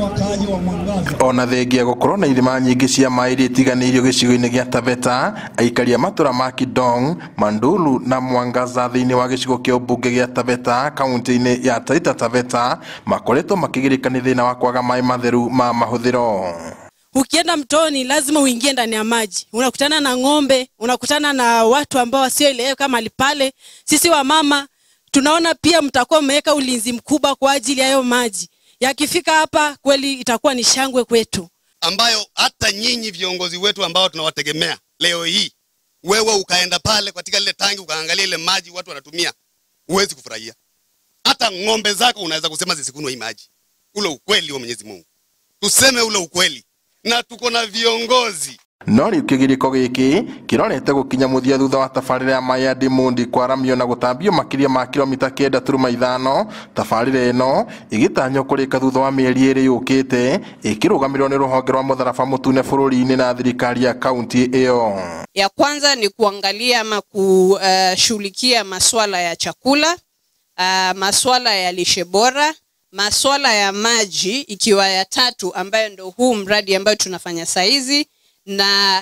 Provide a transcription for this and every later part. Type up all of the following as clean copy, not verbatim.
wakaaji wa Mwangaza. Ona thengia gukorwo na irima nyingi cia maĩ iria itiganĩirio gĩcigo-inĩ gĩa Taveta, aikari a matũra ma Kidong, Mandulu na Mwangaza thĩinĩ wa gĩcigo kĩa ũmbunge gĩa Taveta kaunti-inĩ ya Taita Taveta makoretwo makĩgĩrĩka nĩ thĩna wa kwaga maĩ matheru ma mahũthĩro. Ukienda mtoni lazima uingie ndani ya maji. Unakutana na ng'ombe, unakutana na watu ambao wasioelewa kama pale. Sisi wa mama tunaona pia mtakuwa mmeweka ulinzi mkubwa kwa ajili ya hayo maji. Yakifika hapa kweli itakuwa ni shangwe kwetu. Ambayo hata nyinyi viongozi wetu ambao tunawategemea leo hii, wewe ukaenda pale katika ile tangi ukaangalia ile maji watu wanatumia, huwezi kufurahia. Hata ng'ombe zako unaweza kusema zisikunywe hii maji. Ule ukweli wa Mwenyezi Mungu. Tuseme ule ukweli. Na tuko na viongozi. No rĩu kĩgirĩko gĩkĩ kĩrorete gũkinya mũthia thutha wa tabarĩra ya maĩ ya Diamond kwaramio na gũtambio makĩria ma kilomita 9.5. Tabarĩra ĩno ĩgĩtanywo kũrĩka thutha wa mĩeri ĩrĩ yũkĩte ĩkĩrũgamĩrĩrwo nĩ rũhonge rwa mũtharaba mũtune bũrũri-inĩ na thirikari ya kaunti ĩyo. Ya kwanza ni kuangalia ama kushughulikia masuala ya chakula, masuala ya lishe bora, masuala ya maji ikiwa ya tatu ambayo ndio huu mradi ambao tunafanya saizi, na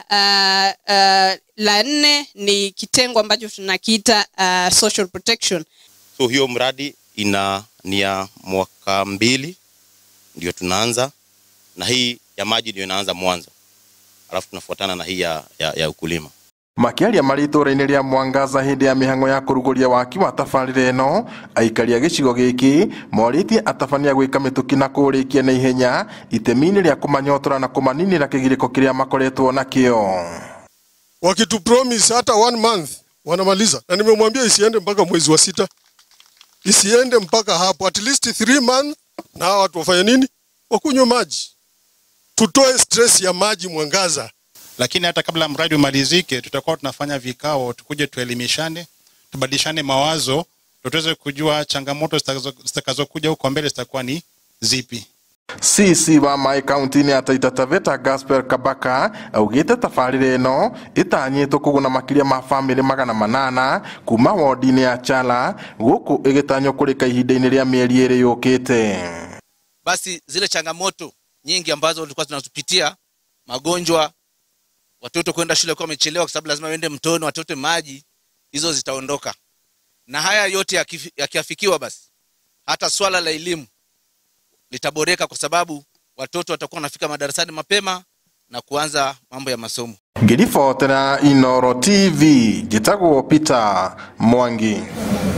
la nne ni kitengo ambacho tunakiita social protection. So hiyo mradi ni ya mwaka 2 ndio tunaanza, na hii ya maji ndio inaanza mwanzo, alafu tunafuatana na hii ya ukulima. Makiaria marĩtũra-inĩ rĩa Mwangaza hĩndĩ ya mĩhang'o ya kũrugũria waki wa tabarĩra ĩno, aikari a gĩcigo gĩkĩ morĩtie atabania gwĩka mĩtũki na kũrĩkia na ihenya itemi-inĩ rĩa kũmanyotora na kũmaninĩra kĩgirĩko kĩrĩa makoretwo nakĩo. Wakitu promise hata 1 month wanamaliza, na nimemwambia isiende mpaka mwezi wa 6, isiende mpaka hapo, at least 3 months, na watu wafanye nini? Wakunywe maji, tutoe stress ya maji Mwangaza. Lakini hata kabla mradi umalizike tutakuwa tunafanya vikao, tukuje tuelimishane, tubadilishane mawazo, tuweze kujua changamoto zitakazokuja huko mbele zitakuwa ni zipi. Sisi wa maĩ kaunti-inĩ ya Taita Taveta Gaspar Kabaka augĩte tabarĩra ĩno ĩtanyĩtwo kũguna makĩria ma famĩlĩ 800 kuma wodi-inĩ ya Chala gũkũ ĩgĩtanywo kũrĩka ihinda-inĩ rĩa mĩeri 2 yũkĩte. Basi zile changamoto nyingi ambazo tulikuwa tunazipitia, magonjwa, watoto kwenda shule kwa wamechelewa kwa sababu lazima waende mtoni watoto maji, hizo zitaondoka. Na haya yote yakiafikiwa basi hata swala la elimu litaboreka kwa sababu watoto watakuwa wanafika madarasani mapema na kuanza mambo ya masomo. Ngiribotera Inooro TV, njĩtagwo Peter Mwangi.